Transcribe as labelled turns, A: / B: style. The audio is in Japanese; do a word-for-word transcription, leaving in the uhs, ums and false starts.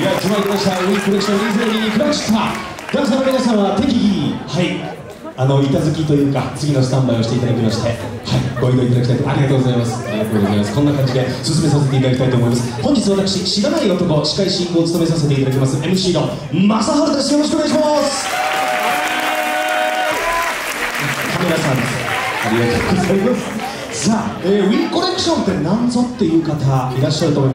A: いや、決まりました。ウィークコレクションにせんにじゅうに来ました。ダンサーの皆さんは適宜、はい、あの板付きというか次のスタンバイをしていただきまして、はい、ご移動いただきたいと。ありがとうございます。ありがとうございます。こんな感じで進めさせていただきたいと思います。本日私、しがない男司会進行を務めさせていただきます エムシー の正治です。よろしくお願いします。カメラさんです。ありがとうございます。さあ、えー、ウィークコレクションって何ぞっていう方いらっしゃると思います。